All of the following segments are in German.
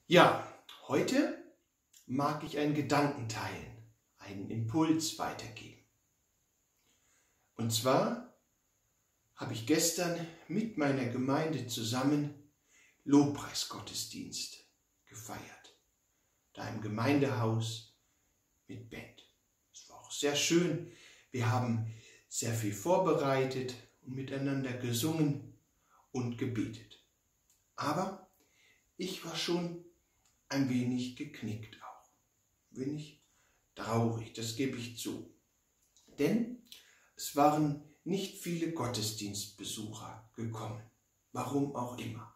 Ja, heute mag ich einen Gedanken teilen, einen Impuls weitergeben. Und zwar habe ich gestern mit meiner Gemeinde zusammen Lobpreisgottesdienst gefeiert. Da im Gemeindehaus mit Band. Es war auch sehr schön. Wir haben sehr viel vorbereitet und miteinander gesungen und gebetet. Aber ich war schon ein wenig geknickt auch. Ein wenig traurig, das gebe ich zu. Denn es waren nicht viele Gottesdienstbesucher gekommen. Warum auch immer.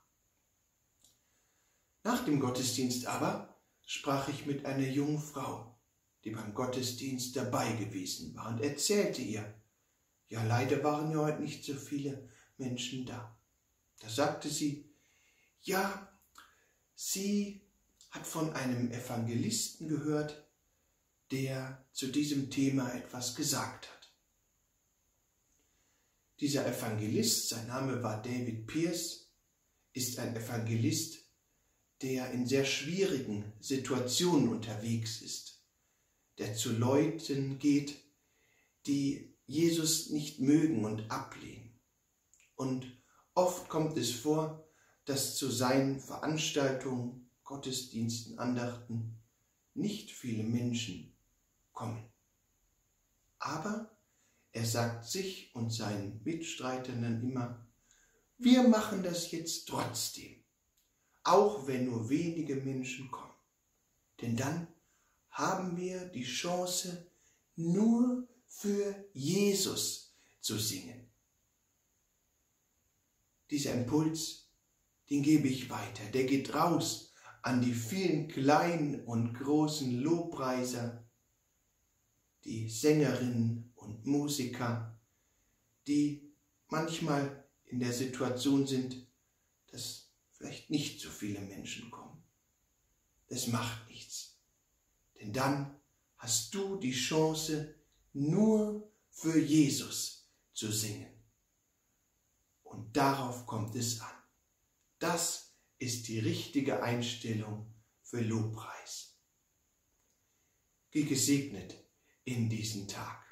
Nach dem Gottesdienst aber sprach ich mit einer jungen Frau, die beim Gottesdienst dabei gewesen war, und erzählte ihr, ja, leider waren ja heute nicht so viele Menschen da. Da sagte sie, ja, sie hat von einem Evangelisten gehört, der zu diesem Thema etwas gesagt hat. Dieser Evangelist, sein Name war David Pierce, ist ein Evangelist, der in sehr schwierigen Situationen unterwegs ist, der zu Leuten geht, die Jesus nicht mögen und ablehnen. Und oft kommt es vor, dass zu seinen Veranstaltungen, Gottesdiensten, Andachten nicht viele Menschen kommen. Aber er sagt sich und seinen Mitstreitern dann immer, wir machen das jetzt trotzdem, auch wenn nur wenige Menschen kommen. Denn dann haben wir die Chance, nur für Jesus zu singen. Dieser Impuls, den gebe ich weiter, der geht raus an die vielen kleinen und großen Lobpreiser, die Sängerinnen und Musiker, die manchmal in der Situation sind, dass vielleicht nicht so viele Menschen kommen. Das macht nichts, denn dann hast du die Chance, nur für Jesus zu singen. Und darauf kommt es an. Das ist die richtige Einstellung für Lobpreis. Geh gesegnet in diesen Tag.